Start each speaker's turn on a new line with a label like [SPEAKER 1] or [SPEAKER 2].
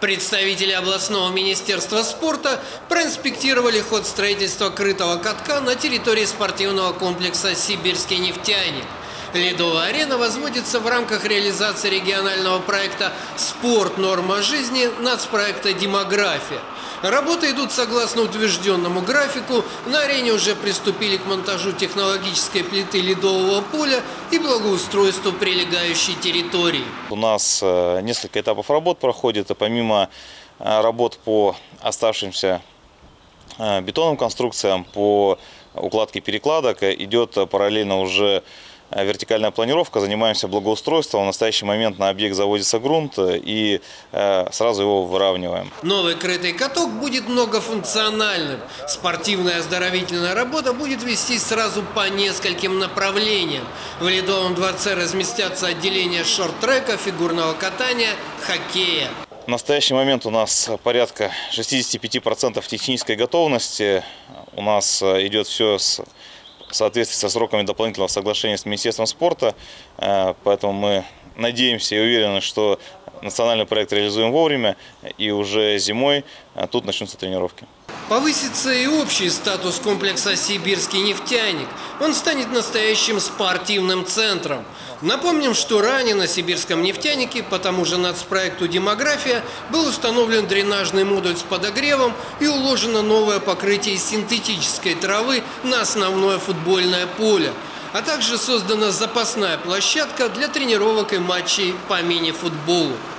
[SPEAKER 1] Представители областного министерства спорта проинспектировали ход строительства крытого катка на территории спортивного комплекса «Сибирский нефтяник». Ледовая арена возводится в рамках реализации регионального проекта «Спорт. Норма жизни» нацпроекта «Демография». Работы идут согласно утвержденному графику. На арене уже приступили к монтажу технологической плиты ледового поля и благоустройству прилегающей территории.
[SPEAKER 2] У нас несколько этапов работ проходит, и помимо работ по оставшимся бетонным конструкциям, по укладке перекладок, идет параллельно уже вертикальная планировка, занимаемся благоустройством. В настоящий момент на объект заводится грунт и сразу его выравниваем.
[SPEAKER 1] Новый крытый каток будет многофункциональным. Спортивная оздоровительная работа будет вестись сразу по нескольким направлениям. В Ледовом дворце разместятся отделения шорт-трека, фигурного катания, хоккея.
[SPEAKER 2] В настоящий момент у нас порядка 65% технической готовности. У нас идет все в соответствии со сроками дополнительного соглашения с Министерством спорта. Поэтому мы надеемся и уверены, что национальный проект реализуем вовремя, и уже зимой тут начнутся тренировки.
[SPEAKER 1] Повысится и общий статус комплекса «Сибирский нефтяник». Он станет настоящим спортивным центром. Напомним, что ранее на Сибирском нефтянике по тому же нацпроекту «Демография» был установлен дренажный модуль с подогревом и уложено новое покрытие из синтетической травы на основное футбольное поле. А также создана запасная площадка для тренировок и матчей по мини-футболу.